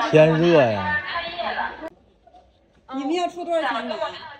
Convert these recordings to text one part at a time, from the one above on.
天热呀。 你们要出多少钱买？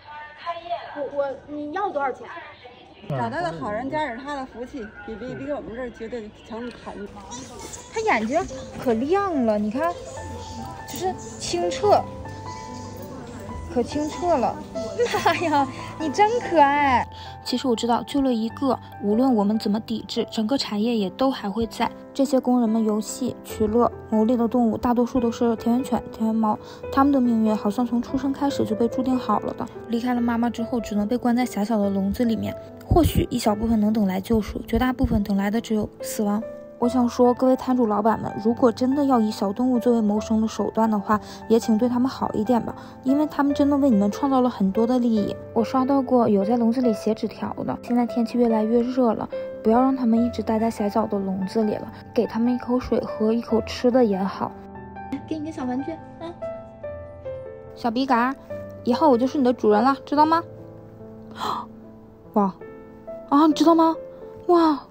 你要多少钱？ 找到的好人家是他的福气，比我们这儿绝对强很多。 他眼睛可亮了，你看，就是清澈，可清澈了。妈呀，你真可爱！ 其实我知道，救了一个，无论我们怎么抵制，整个产业也都还会在。这些工人们游戏、取乐、牟利的动物，大多数都是田园犬、田园猫，它们的命运好像从出生开始就被注定好了的。离开了妈妈之后，只能被关在狭小的笼子里面。或许一小部分能等来救赎，绝大部分等来的只有死亡。我想说，各位摊主老板们，如果真的要以小动物作为谋生的手段的话，也请对他们好一点吧，因为他们真的为你们创造了很多的利益。我刷到过有在笼子里写纸条的，现在天气越来越热了，不要让他们一直待在狭小的笼子里了，给他们一口水喝，一口吃的也好。给你个小玩具，小笔杆，以后我就是你的主人了，知道吗？哇，啊，你知道吗？哇！